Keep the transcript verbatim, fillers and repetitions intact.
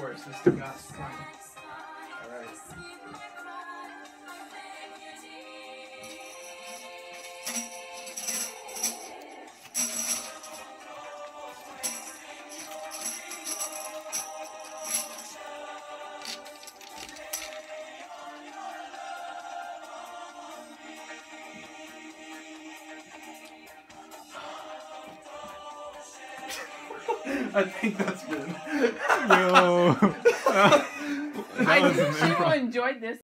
chorus. This is got fun. Alright. I think that's good. Yo. I think she enjoyed this.